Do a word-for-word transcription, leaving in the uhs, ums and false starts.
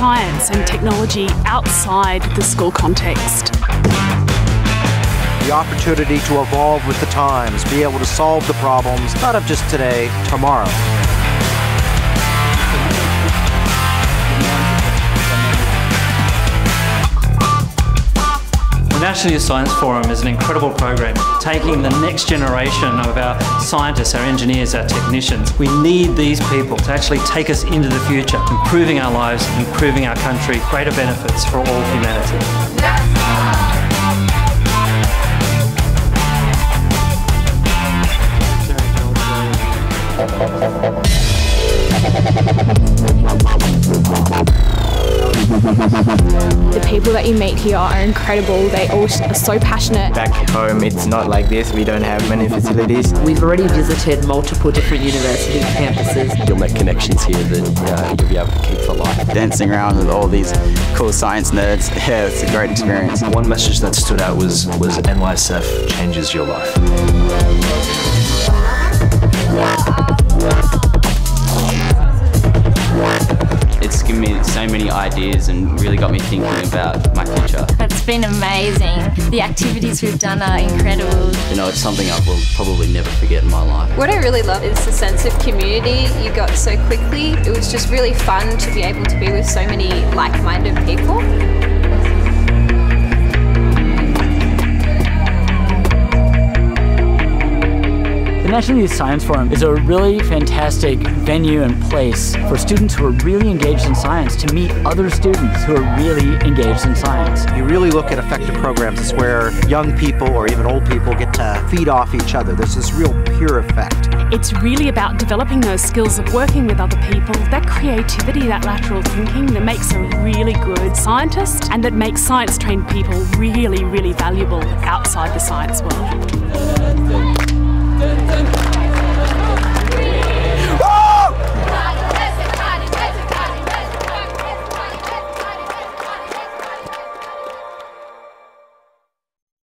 science and technology outside the school context. The opportunity to evolve with the times, be able to solve the problems, not of just today, tomorrow. The National Youth Science Forum is an incredible program, taking the next generation of our scientists, our engineers, our technicians. We need these people to actually take us into the future, improving our lives, improving our country, greater benefits for all humanity. The people that you meet here are incredible. They all are so passionate. Back home, it's not like this. We don't have many facilities. We've already visited multiple different university campuses. You'll make connections here that uh, you'll be able to keep for life. Dancing around with all these cool science nerds, yeah, it's a great experience. One message that stood out was, was N Y S F changes your life. It's given me so many ideas and really got me thinking about my future. It's been amazing. The activities we've done are incredible. You know, it's something I will probably never forget in my life. What I really love is the sense of community you got so quickly. It was just really fun to be able to be with so many like-minded people. The National Youth Science Forum is a really fantastic venue and place for students who are really engaged in science to meet other students who are really engaged in science. You really look at effective programs. It's where young people or even old people get to feed off each other. There's this real peer effect. It's really about developing those skills of working with other people, that creativity, that lateral thinking that makes a really good scientist and that makes science-trained people really, really valuable outside the science world.